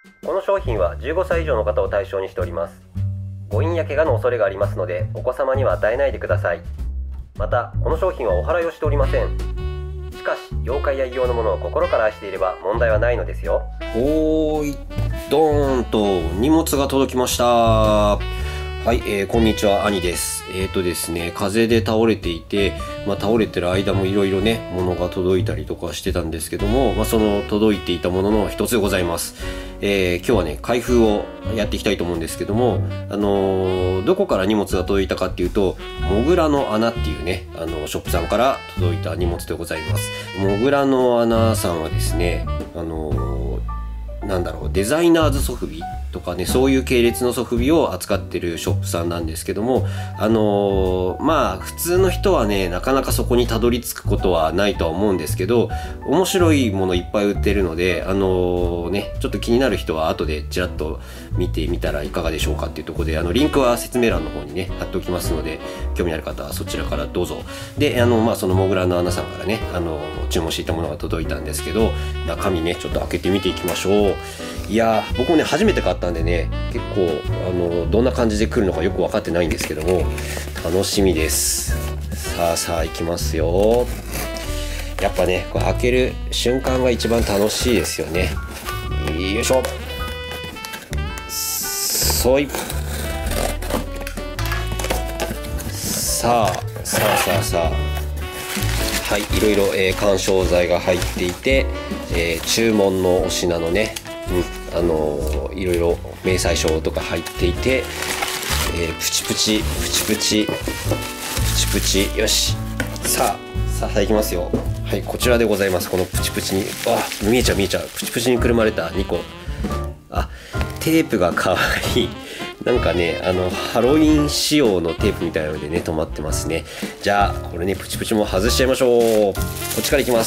この商品は15歳以上の方を対象にしております。誤飲や怪我の恐れがありますので、お子様には与えないでください。また、この商品はお払いをしておりません。しかし、妖怪や異形のものを心から愛していれば問題はないのですよ。 おーい、ドーンと荷物が届きました。はい、こんにちは、兄です。ですね、風邪で倒れていて、倒れてる間もいろいろね、物が届いたりとかしてたんですけども、その届いていたものの一つでございます。今日はね、開封をやっていきたいと思うんですけども、どこから荷物が届いたかっていうと、モグラの穴っていうね、ショップさんから届いた荷物でございます。モグラの穴さんはですね、デザイナーズソフビとかね、そういう系列のソフビを扱ってるショップさんなんですけども、普通の人はね、なかなかそこにたどり着くことはないとは思うんですけど、面白いものいっぱい売ってるので、ちょっと気になる人は後でちらっと見てみたらいかがでしょうかっていうところで、リンクは説明欄の方にね、貼っておきますので、興味ある方はそちらからどうぞ。で、そのモグラの穴さんからね、注文していたものが届いたんですけど、中身ね、ちょっと開けてみていきましょう。いやー、僕もね、初めて買ったんでね、結構どんな感じで来るのかよく分かってないんですけども、楽しみです。さあいきますよ。やっぱね、これ開ける瞬間が一番楽しいですよね。よいしょ。そい。さあはい、いろいろ、緩衝材が入っていて、注文のお品のね、いろいろ明細書とか入っていて、プチプチ、よし。さあいきますよ。はい、こちらでございます。このプチプチに、見えちゃう。プチプチにくるまれた2個。テープがかわいい。なんかね、ハロウィン仕様のテープみたいなのでね、止まってますね。じゃあ、これね、プチプチも外しちゃいましょう。こっちからいきます。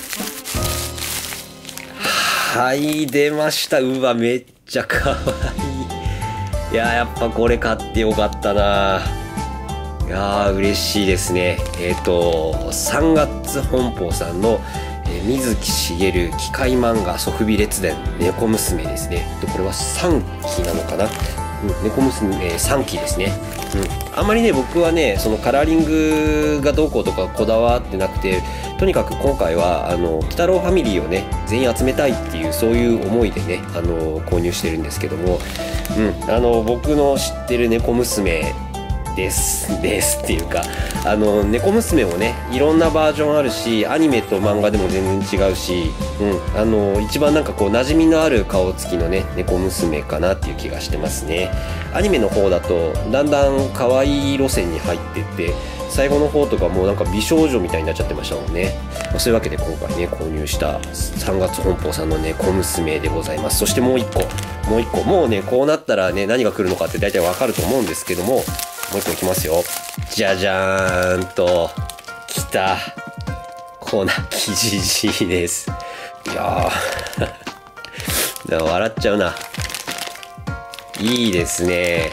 はい、出ました。うわ、めっちゃかわいい。いや、やっぱこれ買ってよかったな。いやー、嬉しいですね。3月本舗さんの、水木しげる機械漫画ソフビ列伝猫娘ですね。これは3期なのかな。猫娘、3期ですね。あんまりね、僕はね、そのカラーリングがどうこうとかこだわってなくて、とにかく今回は鬼太郎ファミリーをね、全員集めたいっていう、そういう思いでね、購入してるんですけども、僕の知ってる猫娘ですっていうか、猫娘もね、いろんなバージョンあるし、アニメと漫画でも全然違うし、一番なんかこう馴染みのある顔つきのね、猫娘かなっていう気がしてますね。アニメの方だとだんだん可愛い路線に入ってって、最後の方とかもうなんか美少女みたいになっちゃってましたもんね。そういうわけで今回ね、購入した3月本舗さんの猫娘でございます。そしてもう一個、もうね、こうなったらね、何が来るのかって大体わかると思うんですけども、もう一個いきますよ。じゃじゃーんと、きた。粉木じじいです。いやー笑っちゃうな。いいですね。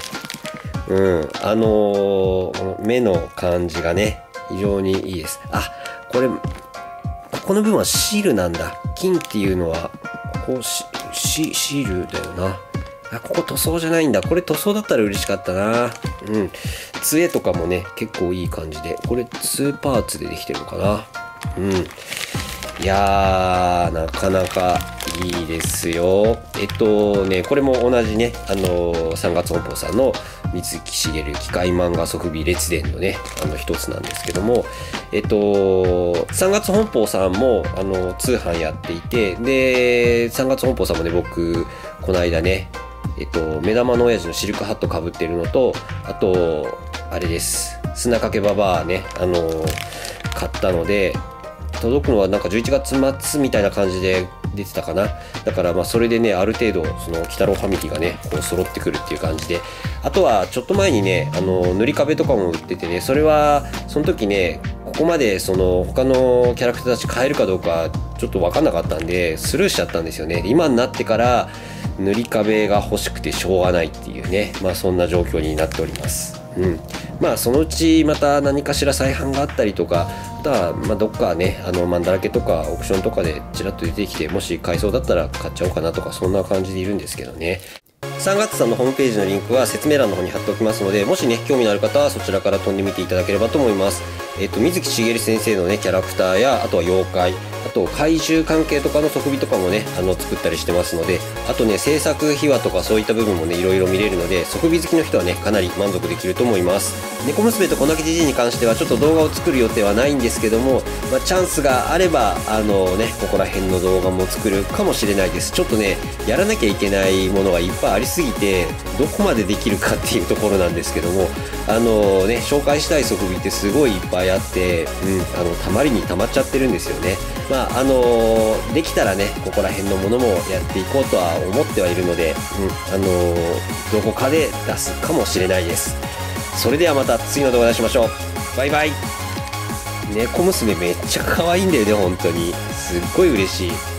目の感じがね、非常にいいです。これ、ここの部分はシールなんだ。金っていうのは、ここシールだよな。ここ塗装じゃないんだ。これ塗装だったら嬉しかったな。杖とかもね、結構いい感じで。これ2パーツでできてるのかな。いやー、なかなかいいですよ。これも同じね、3月本舗さんの水木しげる機械漫画ソフビ列伝のね、一つなんですけども、3月本舗さんも、通販やっていて、で、3月本舗さんもね、僕、この間ね、目玉の親父のシルクハットかぶってるのと、あと、あれです。砂かけばばあね、買ったので、届くのはなんか11月末みたいな感じで出てたかな。だからそれでね、ある程度その鬼太郎ファミリーがね、こう揃ってくるっていう感じで、あとはちょっと前にね、塗り壁とかも売っててね、それはその時ね、ここまでその他のキャラクターたち買えるかどうかちょっと分かんなかったんでスルーしちゃったんですよね。今になってから塗り壁が欲しくてしょうがないっていうね、そんな状況になっております。 まあそのうちまた何かしら再販があったりとか、あとはまあどっかねマンだらけとかオークションとかでちらっと出てきて、もし買いそうだったら買っちゃおうかなとか、そんな感じでいるんですけどね。3月さんのホームページのリンクは説明欄の方に貼っておきますので、もしね興味のある方はそちらから飛んでみていただければと思います。水木しげる先生のねキャラクターや、あとは妖怪、あと怪獣関係とかの即備とかもね作ったりしてますので、あとね制作秘話とかそういった部分もねいろいろ見れるので、即備好きの人はねかなり満足できると思います。猫娘とこなきじじいに関してはちょっと動画を作る予定はないんですけども、チャンスがあればここら辺の動画も作るかもしれないです。ちょっとねやらなきゃいけないものがいっぱいありすぎて、どこまでできるかっていうところなんですけども、紹介したい即備ってすごいいっぱいあって、たまりにたまっちゃってるんですよね。できたらねここら辺のものもやっていこうとは思ってはいるので、どこかで出すかもしれないです。それではまた次の動画でしましょう。バイバイ。猫娘めっちゃ可愛いんだよね、本当にすっごい嬉しい。